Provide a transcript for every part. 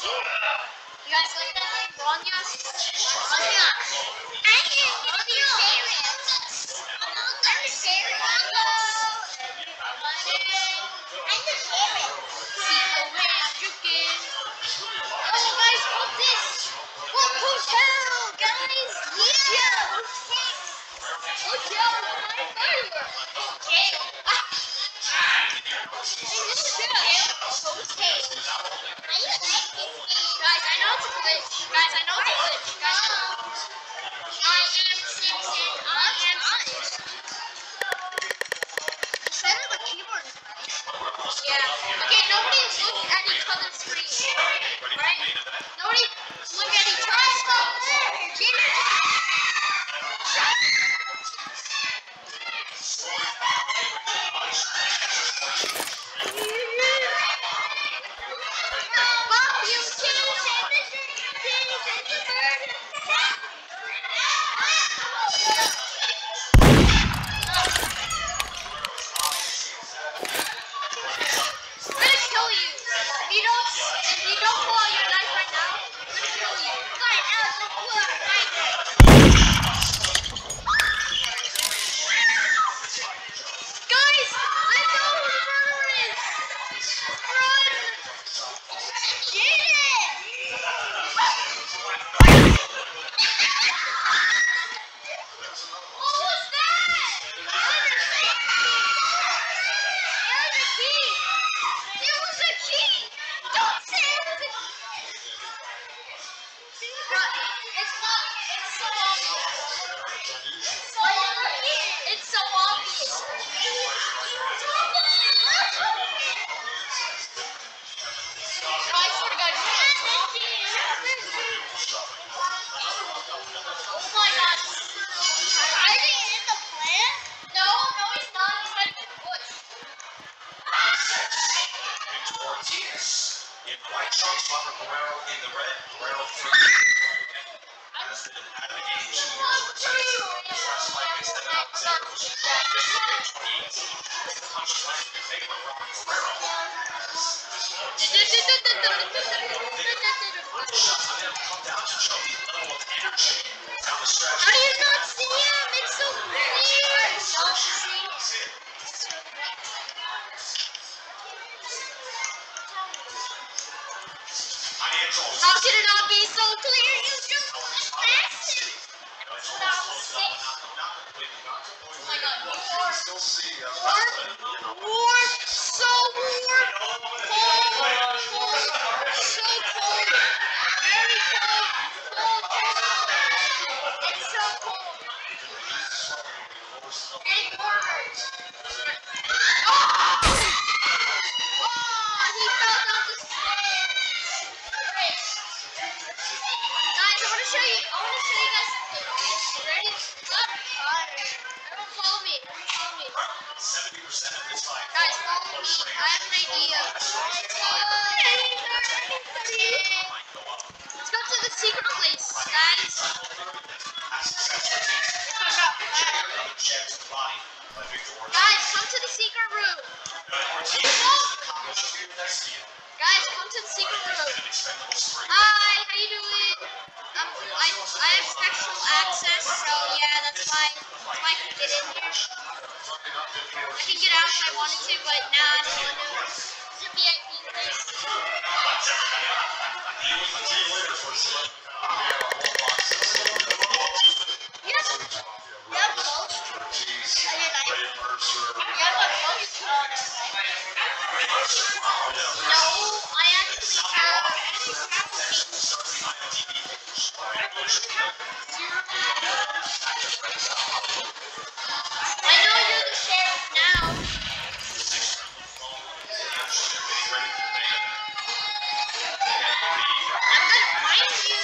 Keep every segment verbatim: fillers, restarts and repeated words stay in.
You guys like that name? Ranias? Rania. I can give you serious. I'm the serious. Hello, everybody. I'm the serious. See the way I'm drinking. Oh, guys, what's this? What hotel, guys? Yeah. Hotel, my firework. Hotel. Ah. Hotel. Guys, I know it's a glitch. Guys, I know it's a glitch. Guys, I am Simpson. I am Simpson. The center of the keyboard is nice. Yeah. Okay, nobody look at each other's screen. Right? Nobody look at each other's screen. Get it? Fuck you, I'm gonna kill you. If you don't, if you don't pull out your knife right now, I'm gonna kill you. Fine, Alex, let's pull out right now. Guys, I know who the murderer is. Run! Get it! What was that? It was a key. It was a key. Don't say it was a key. It's not. It's so obvious. It's so obvious. It's so obvious. I swear to God, you can't talk. Oh my God. Are they in the plan? No, no, he's not. He's hiding in the bush. In white trunks, Robert Guerrero in the red. Guerrero three. Has been out of the game two years. His last fight against Evan Alexander was a draw in twenty eighteen. The punch landed in favor of Robert Guerrero. Shots on him come down to show the level of energy down the stretch. How do you not see him? It's so weird. Don't see. How could it not be so clear? You just massive. Oh my God, warm, warm, warm, so warm, cold, cold, so cold, very cold, cold, cold. It's so cold. Getting warmer. Oh! Oh, he fell down the stairs. Great. Guys, I want to show you. I want to show you guys something. Okay, ready? Stop. Everyone follow me. Everyone follow me. Seventy percent of this fight. Guys, follow me. I have an idea. Let's go to the secret place, guys. Guys, come to the secret room. Guys, come to the secret room. Hi, how you doing? Um, I, I have special access, so yeah, that's why, that's why I can get in here. I can get out if I wanted to, but nah, I don't want to. It's a V I P place. Yes. You have both? And your knife? You have a both? No, I actually have. I know you're the sheriff now. I'm gonna find you.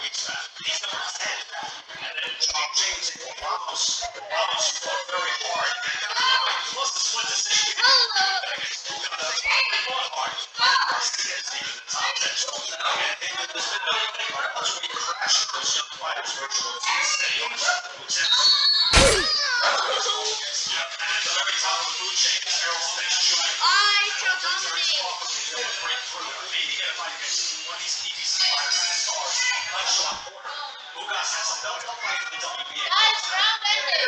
I shall dominate. Guys, round ended.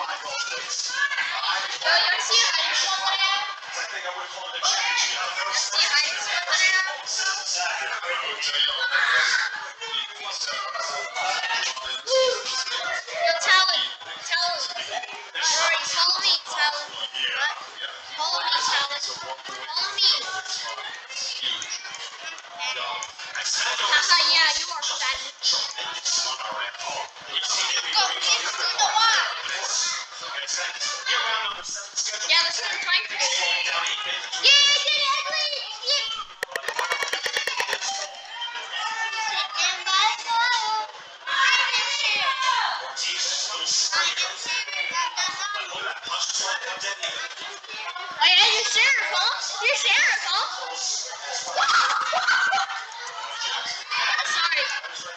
Yo, you wanna see a hiding spot that I have? Let's see a hiding spot that I have. Yo, Talon. Talon. Sorry, follow me, Talon. What? Follow me, Talon. Follow me. Haha, yeah, you are fat. Go, it's in the wild. Yeah, let's go to time for this. Yeah, I did it, ugly. Yeah. And by now, I am here. I am here. Oh yeah, you're Sheriff, huh? You're Sheriff, huh? Sorry.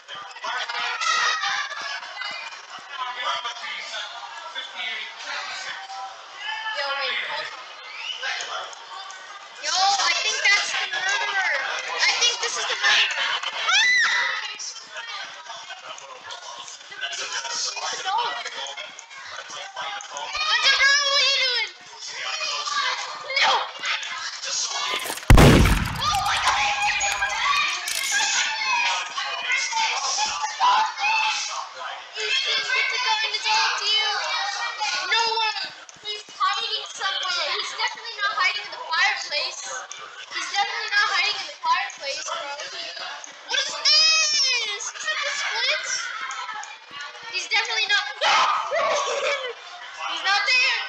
Yo, wait, hold on. Yo, I think that's the murderer. I think this is the murderer. No. Underground, what are you doing? No. Oh my god. He's secretly going to talk to you. No way. He's hiding somewhere. He's definitely not hiding in the fireplace. He's definitely not hiding in the fireplace, bro. What is this? Is that the splits? He's definitely not. He's not there.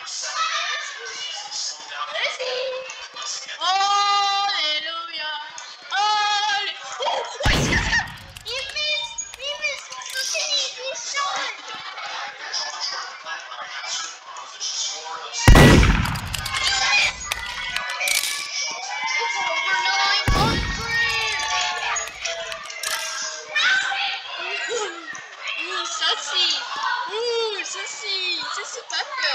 Where is he? Hallelujah. Hallelujah. Oh, wait, he missed. He missed. Look at me. He shot. It's over nine hundred. Ooh, sussy. Ooh, sussy. Sussy pepper.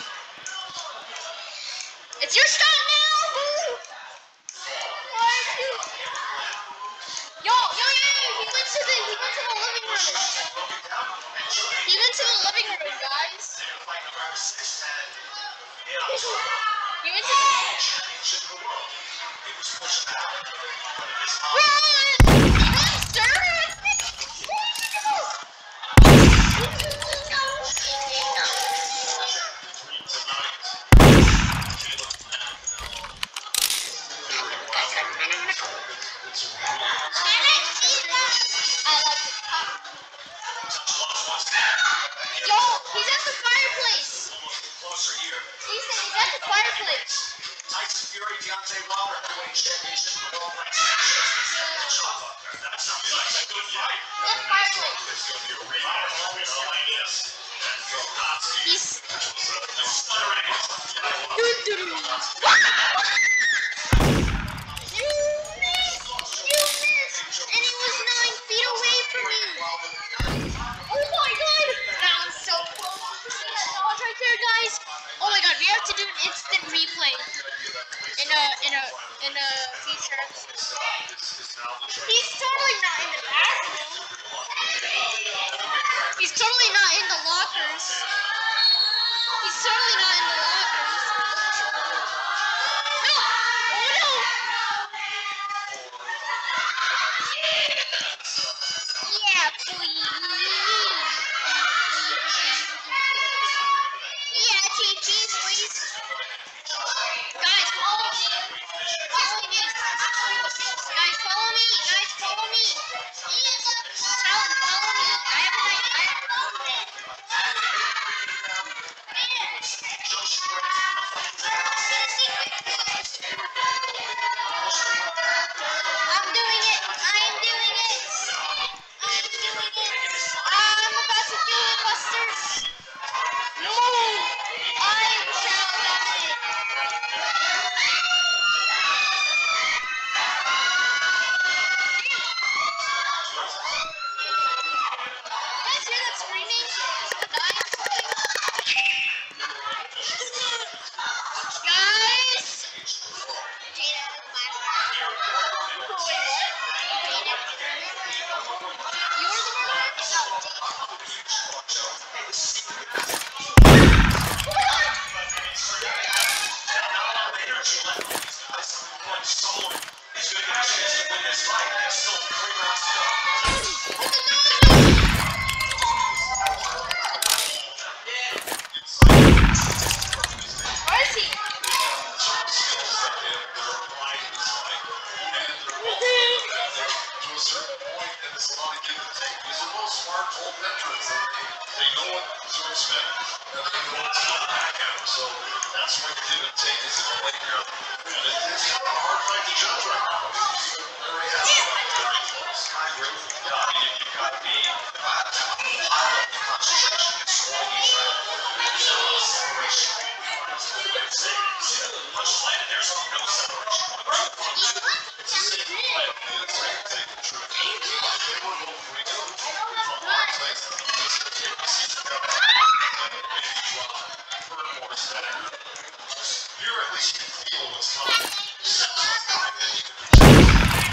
It's your shot now. Ooh. Yo, yo, yo, yo, he went to the, he went to the living room. He went to the living room, guys. He went to the... Run! Run, sir! I like it. Yo, he's at the fireplace. Ethan, he's at the fireplace. Tyson Fury, Deontay Wilder, heavyweight championship. That's a good fight. That fireplace. He's. You missed! You missed! And he was nine feet away from you! Oh my god! That was so close. See that dodge right there, guys? Oh my god, we have to do an instant replay in a in a in a feature. He's totally not in the bathroom. He's totally not in the lockers. He's totally not in the lockers. No! Oh no! Yeah, please. Yeah, T T, please. Guys, follow me. Follow me. Guys, follow me. Guys, follow me. Tell him, follow me. I have an idea. I have an idea. I'm doing it. I am doing it. I am doing guys hear that screaming? Someone dying? Guys! Jada is my murderer. Wait, what? Jada is the murderer. You're the murderer? No, where is he? To a certain point, and it's a lot of give and take. These are both smart old veterans, and they, they know what to expect, and they know what's coming back at them. So that's where the give and take is in the playground. And it, it's kind of a hard fight to judge right now. I mean, these are very happy, very close. I agree with you. Yeah, I mean, you, you've got to be high level concentration and scoring each round. There's a lot of separation. See that punch landed, there's no separation. It's a safe play. It's like saying the truth. They were both free from hard place. Just to take the season coming out. And maybe drop hurt more stagger. Here at least you can feel what's coming. Sense what's coming, and you can project.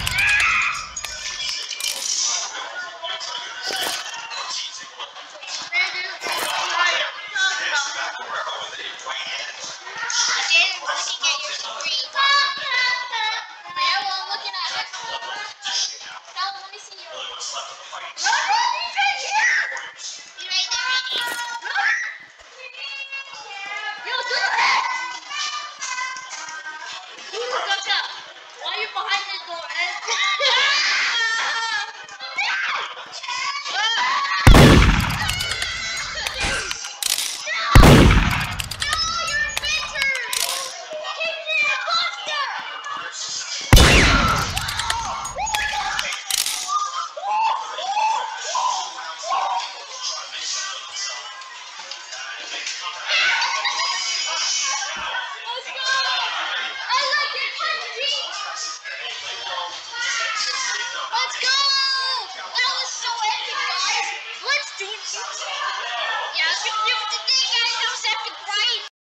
Jaden's looking at your screen. Yeah, well, I'm looking at it. Now, let me see your.